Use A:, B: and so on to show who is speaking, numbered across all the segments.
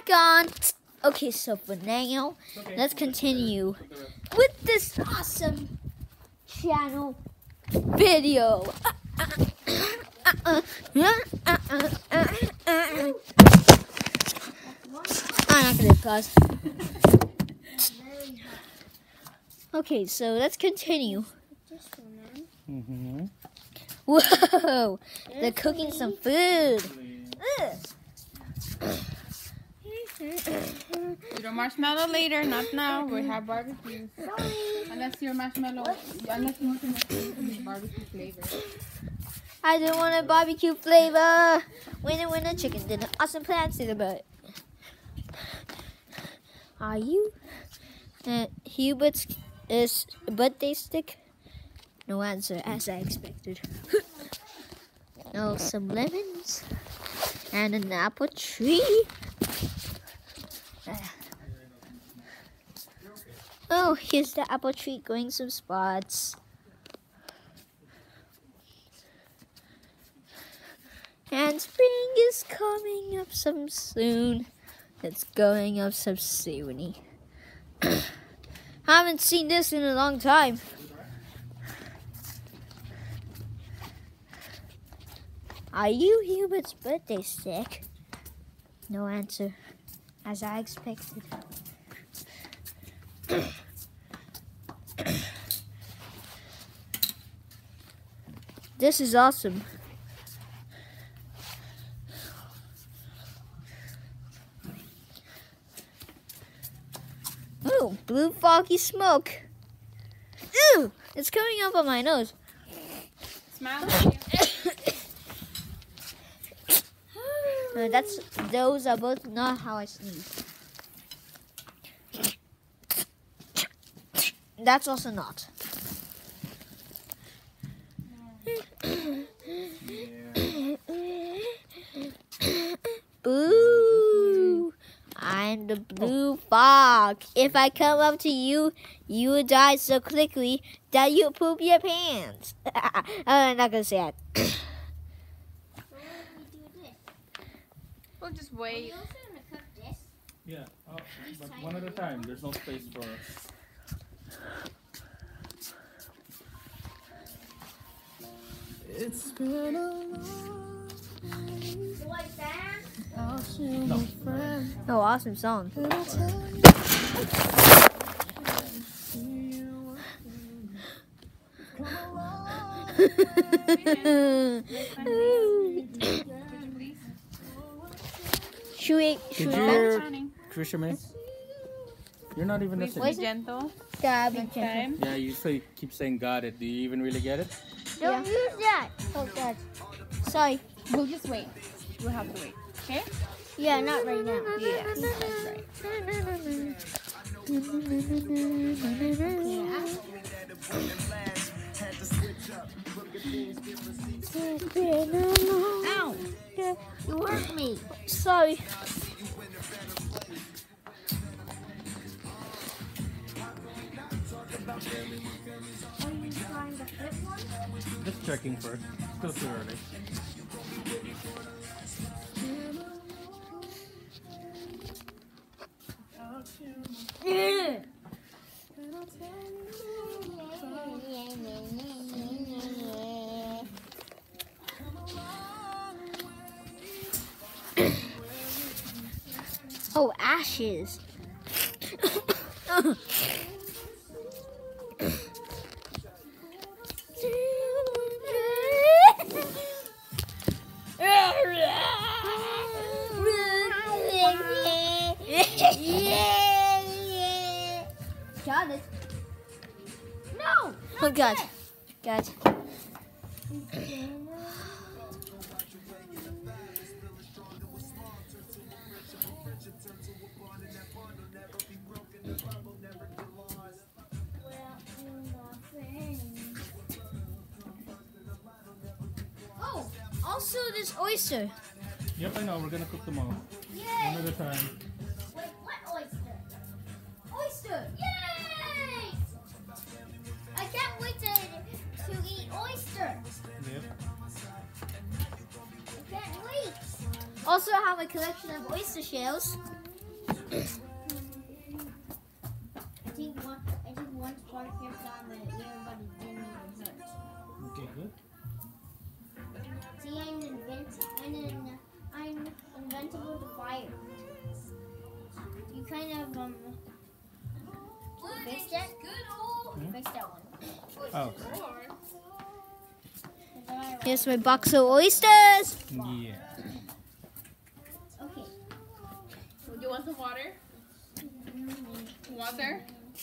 A: back on. Okay, so for now, let's continue with this awesome channel video. I'm not gonna pause. Okay, so let's continue. Whoa! They're cooking some food.
B: Your marshmallow later, not now. We have barbecue. Unless your marshmallow, unless you want to make barbecue flavor.
A: I don't want a barbecue flavor. Winner, chicken dinner. Awesome plans to the butt. Are you Hubert's birthday stick? No answer, as I expected. Oh, some lemons and an apple tree. Oh, here's the apple tree growing some spots. And spring is coming up some soon. It's going up some soony. Haven't seen this in a long time. Are you Hubert's birthday stick? No answer, as I expected. This is awesome. Ooh, blue foggy smoke. Ew, it's coming up on my nose.
B: Smile.
A: Those are both not how I sneeze. That's also not. Boo! I'm the blue fog. If I come up to you, you will die so quickly that you poop your pants. I'm not gonna say that.
B: We'll just wait.
C: Yeah, but one at a time. There's no space for us. It's been a long
A: You like that?
C: No.
A: Oh, awesome song. Should we?
C: Trisha May? You're not even
B: Please
C: listening.
B: be gentle.
A: Gotta be
B: Next
A: gentle.
B: time.
C: Yeah, you keep saying got it. Do you even really get it?
A: Don't use that. Oh, God. Sorry.
B: We'll just wait. We'll have to wait. Okay?
A: Yeah, not right now.
B: Yeah, that's right.
A: Ow! You hurt me. Sorry.
C: Just checking first. Still too early.
A: Oh, ashes. Got it. No! Oh, God. God. Oh, also this oyster.
C: Yep, I know. We're gonna cook them all.
A: Yay!
C: One at a time.
A: Wait, what oyster? Oyster! Yay! I can't wait to eat oyster.
C: Yep.
A: I can't wait. Also, I have a collection of oyster shells. I think one spark here on my ear, but it didn't even hurt.
C: Okay, good.
A: See, I'm inventable to fire. You kind of fix that? Fix that one.
C: Oh.
A: Here's my box of oysters.
C: Yeah.
A: Okay.
B: Do you want some water? Water?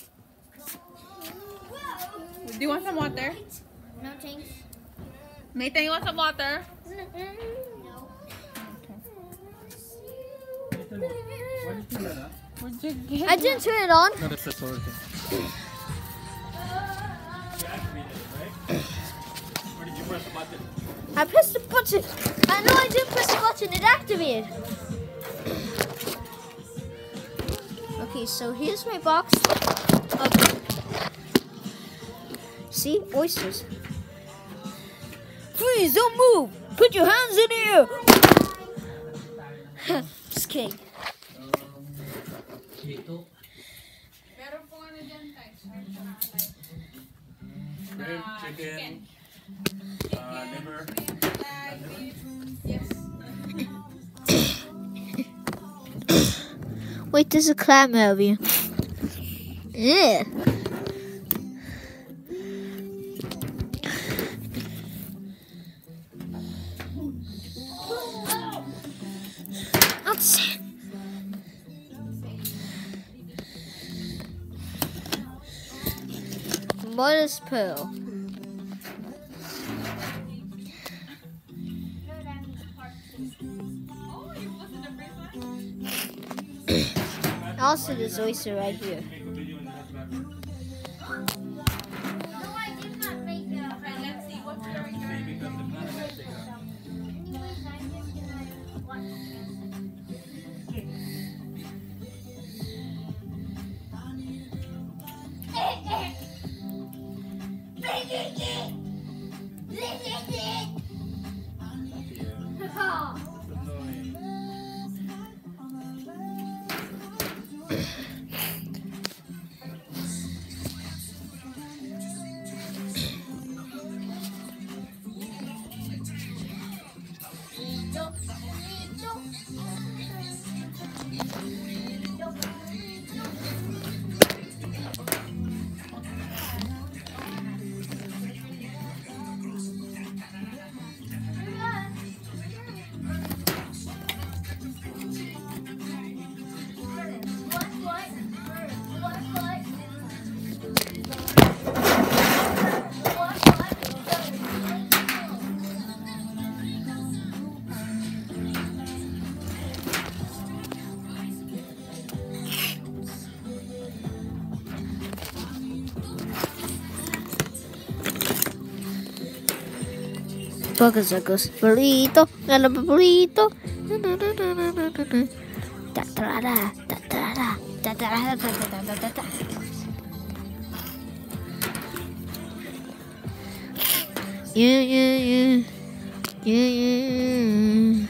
B: Do you want some water?
A: No thanks.
B: Nathan, you want some water?
A: No.
C: Why did you do that?
B: Where'd you get
A: I didn't turn it on.
C: No, that's the solar thing. You activated it, right? Or did you press the button?
A: I pressed the button. I know I didn't press the button. It activated. Okay, so here's my box. See? Oysters. Please don't move. Put your hands in the air. Just kidding.
B: Meron po ano dyan, guys.
C: Rib, chicken, liver.
B: Yes.
A: Wait, there's a clam over here. Yeah. Outside. Mother's pearl. Also, this oyster right here.
B: Let's see what's there.
A: Burger circles. Burrito. Burrito. Da da da da da da da da da da da. Yeah, yeah, yeah. Yeah, yeah.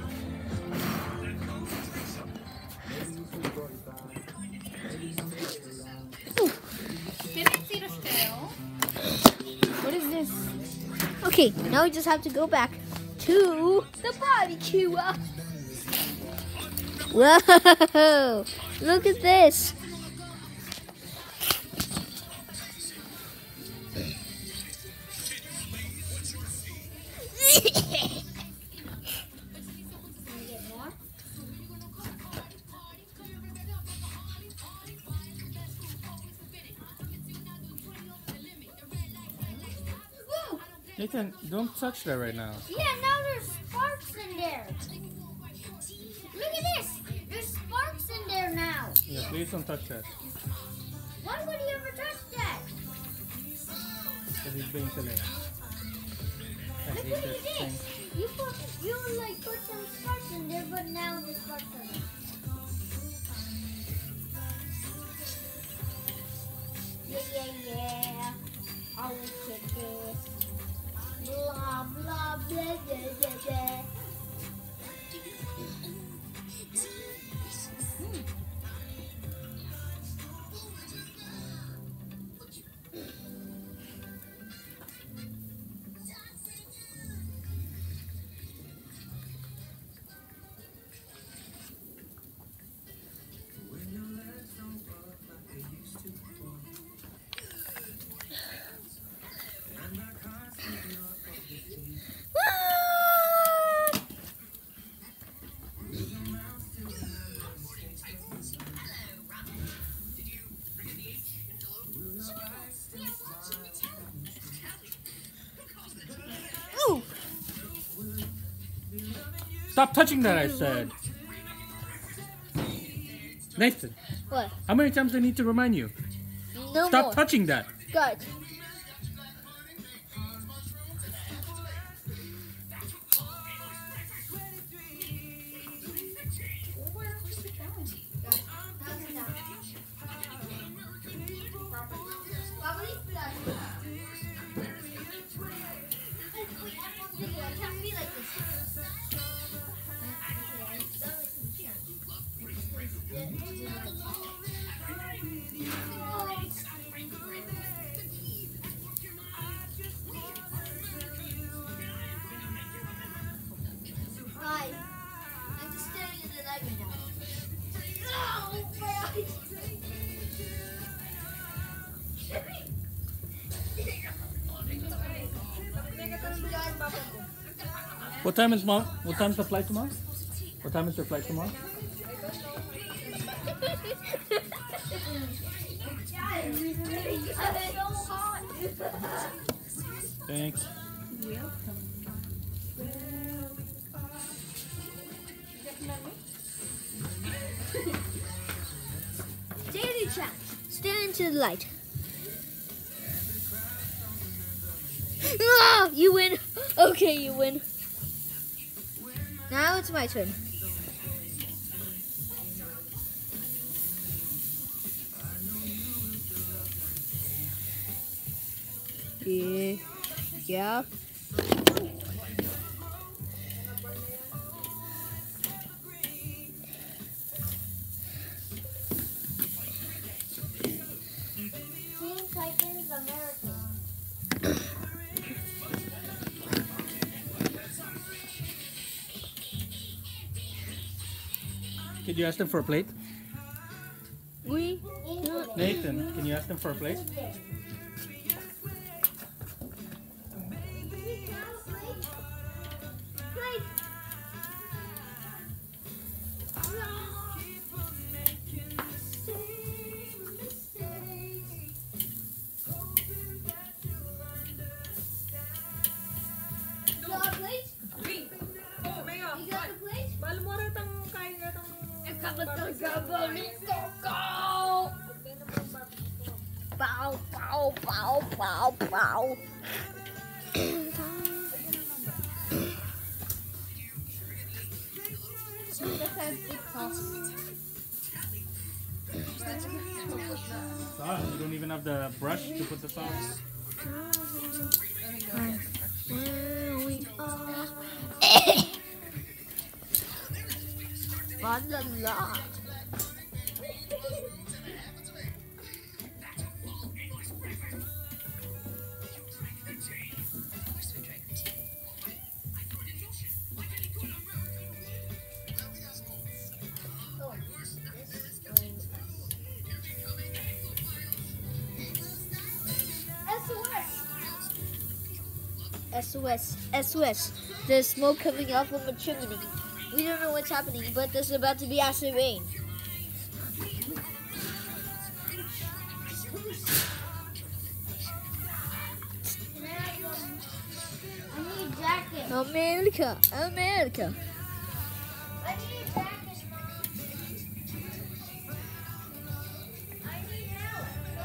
B: Can I see the scale? What is this?
A: Okay, now we just have to go back to the barbecue. Whoa! Look at this.
C: Nathan, don't touch that right now.
A: Yeah, now there's sparks in there. Look at this. There's sparks in there now.
C: Yeah, please don't touch that.
A: Why would you ever touch that?
C: Because he's being silly. I
A: Look
C: hate
A: what
C: this
A: you
C: thing.
A: did. You like put some sparks in there, but now the sparks are there. Yeah. I will take this. Blah, blah, blah, blah, blah, blah.
C: Stop touching that, I said. Nathan,
A: What?
C: how many times do I need to remind you?
A: No
C: Stop
A: more.
C: touching that.
A: Good. I'm just staring in the light right now. Oh, my eyes.
C: What time is mom? What time's the flight tomorrow? What time is your flight tomorrow? Thanks.
A: Daily chat. Stare into the light. Ah, you win. Okay, you win. Now it's my turn. Yeah. Teen Titans America.
C: Could you ask them for a plate?
A: We.
C: Nathan, can you ask them for a plate?
A: Bow, bow, bow, bow, bow.
C: Sauce. You don't even have the brush to put the sauce.
A: Where we are. La la la. SOS, SOS. There's smoke coming out from a chimney. We don't know what's happening, but there's about to be acid rain.
D: I need a jacket.
A: America, America.
D: I need a jacket. I need help.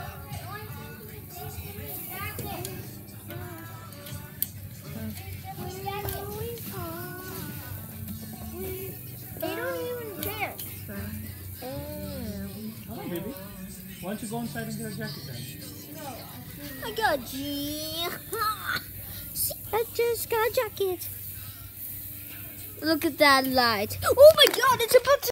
D: Jacket.
A: They don't even care.
C: Come on, baby. Why don't you go inside and get a jacket then?
A: I got you. See, I just got a jacket. Look at that light. Oh my god, it's about to